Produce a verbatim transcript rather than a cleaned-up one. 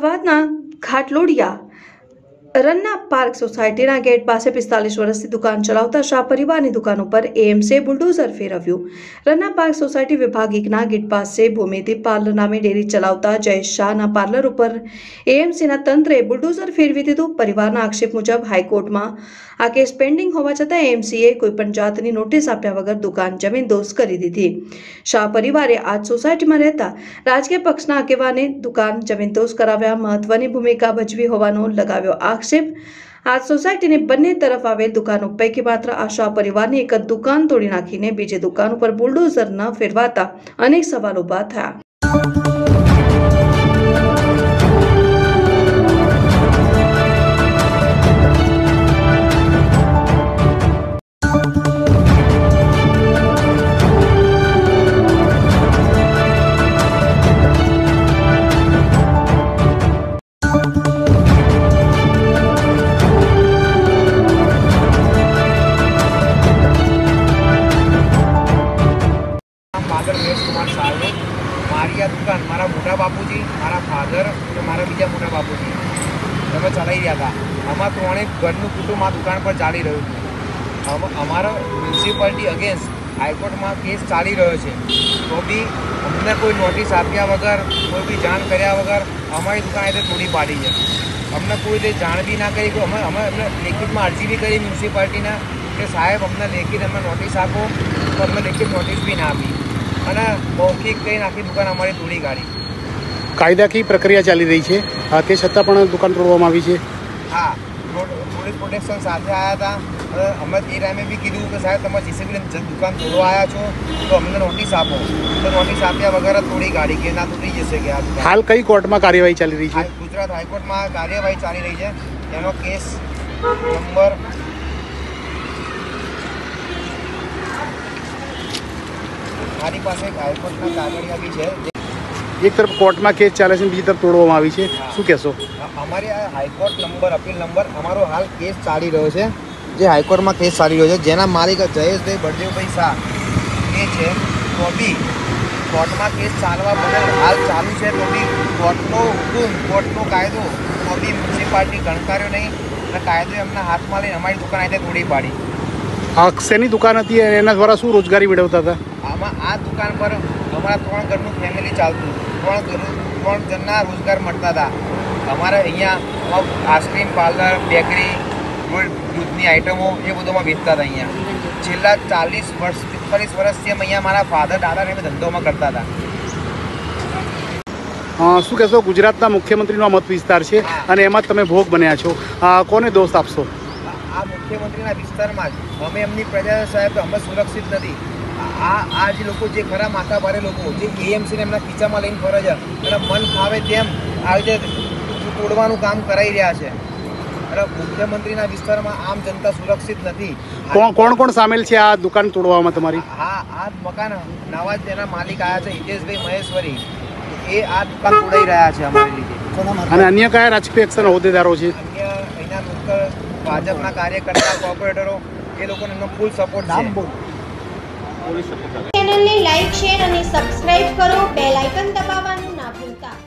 અમદાવાદના ઘાટલોડિયા રન્ના પાર્ક સોસાયટીના ગેટ પાસે પિસ્તાલીસ વર્ષથી દુકાન ચલાવતા શાહ પરિવારની દુકાન ઉપર એએમસીએ બુલડોઝર ફેરવ્યું। રન્ના પાર્ક સોસાયટી વિભાગ એકના ગેટ પાસે ભૂમિદીપ પાર્લર નામે ડેરી ચલાવતા જયેશ શાહના પાર્લર ઉપર એએમસીના તંત્રે બુલડોઝર ફેરવી દીધું। પરિવારના આક્ષેપ મુજબ હાઈકોર્ટમાં આ કેસ પેન્ડિંગ હોવા છતાં એએમસીએ કોઈપણ જાતની નોટિસ આપ્યા વગર દુકાન જમીનદોસ્ત કરી દીધી। શાહ પરિવારે આ સોસાયટીમાં રહેતા રાજકીય પક્ષના આગેવાને દુકાન જમીનદોસ્ત કરાવ્યા મહત્વની ભૂમિકા ભજવી હોવાનો લગાવ્યો આક્ષેપ। આ સોસાયટીની બંને તરફ આવેલ દુકાનો પૈકી માત્ર આ શાહ પરિવારની એક જ દુકાન તોડી નાખીને બીજી દુકાન ઉપર બુલડોઝર ન ફેરવાતા અનેક સવાલો ઉભા થયા। मारी आ दुकान मारा मोटा बापूजी मारा फादर और मारा बीजा मोटा बापूजी तब चलाई रहा था। आमा त्रे घरनु कुटुंब आ दुकान पर चाली रू अमरा म्युनिसिपालिटी अगेन्स्ट हाईकोर्ट में केस चाली रो तो भी अमने कोई नोटिस आप्या वगर कोई भी जाण कर्या वगर अमारी दुकान ये तोड़ी पाड़ी है। अमने कोई जाण भी ना करी अमे अमे लेखित में अरजी भी करी म्युनिसिपालिटी कि साहेब अमने लेखित अमे नोटिस आपो तो अमने लेखित नोटिस भी ना आपी અને મૌખિક કહીને આખી દુકાન અમારી તોડી કાઢી। કાયદાકીય પ્રક્રિયા ચાલી રહી છે તે છતાં પણ દુકાન તોડવામાં આવી છે। હા, પોલીસ પ્રોટેક્શન સાથે આવ્યા હતા। અમે એ ટાઈમે બી કીધું કે સાહેબ તમે જીસીબી દુકાન તોડવા આવ્યા છો તો અમને નોટિસ આપો તો નોટિસ આપ્યા વગર તોડી કાઢી કે ના તૂટી જશે કે આ દુકાન। હાલ કઈ કોર્ટમાં કાર્યવાહી ચાલી રહી છે? ગુજરાત હાઈકોર્ટમાં કાર્યવાહી ચાલી રહી છે। એનો કેસ નંબર મારી પાસે હાઈકોર્ટના કાગળિયા બી છે। એક તરફ કોર્ટમાં કેસ ચાલે છે બીજી તરફ તોડવામાં આવી છે, શું કહેશો? અમારી આ હાઈકોર્ટ નંબર અપીલ નંબર અમારો હાલ કેસ ચાલી રહ્યો છે, જે હાઈકોર્ટમાં કેસ ચાલી રહ્યો છે, જેના માલિક જયેશભાઈ બળદેવભાઈ શાહ એ છે। તો બી કોર્ટમાં કેસ ચાલવા બદલ હાલ ચાલુ છે તો બી કોર્ટનો હુકુમ કોર્ટનો કાયદો તો બી મ્યુનિસિપાલિટી ગણકાર્યો નહીં અને કાયદો એમના હાથમાં લઈને અમારી દુકાન આજે તોડી પાડી। આ શેની દુકાન હતી એના દ્વારા શું રોજગારી મેળવતા હતા? આમાં આ દુકાન પર અમારા ત્રણ ઘરનું ફેમિલી ચાલતું, ત્રણ ત્રણ જણના રોજગાર મળતા હતા। અમારે અહીંયા આઈસ્ક્રીમ પાર્લર બેકરી દૂધની આઈટમો એ બધુંમાં વેચતા હતા। અહીંયા છેલ્લા ચાલીસ વર્ષ પિસ્તાલીસ વર્ષથી અમે અહીંયા મારા ફાધર દાદાને અમે ધંધોમાં કરતા હતા। શું કહેશો, ગુજરાતના મુખ્યમંત્રીનો મત વિસ્તાર છે અને એમાં તમે ભોગ બન્યા છો, કોને દોષ આપશો? આ મુખ્યમંત્રીના વિસ્તારમાં જ અમે એમની પ્રજા સાહેબ તો અમે સુરક્ષિત નથી। આ આ જે લોકો જે ખરા માથા ભારે લોકો જે એએમસીને એમના ખીચામાં લઈને ફરે છે અને મન ફાવે તેમ આવી રીતે તોડવાનું કામ કરાઈ રહ્યા છે અને મુખ્યમંત્રીના વિસ્તારમાં આમ જનતા સુરક્ષિત નથી। કોણ કોણ કોણ સામેલ છે આ દુકાન તોડવામાં તમારી? હા, આ મકાન નવા જ તેના માલિક આવ્યા છે હિતેશભાઈ મહેશ્વરી, એ આ દુકાન તોડાઈ રહ્યા છે અમારી લીધે। અને અન્ય કયા રાજકીય પક્ષના હોદ્દેદારો છે? અન્ય અહીંના લોકલ ભાજપના કાર્યકર્તા કોર્પોરેટરો એ લોકોને એમનો ફૂલ સપોર્ટ છે। ચેનલને લાઈક, શેર અને સબસ્ક્રાઇબ કરો, બેલ આઇકન દબાવવાનું ના ભૂલતા।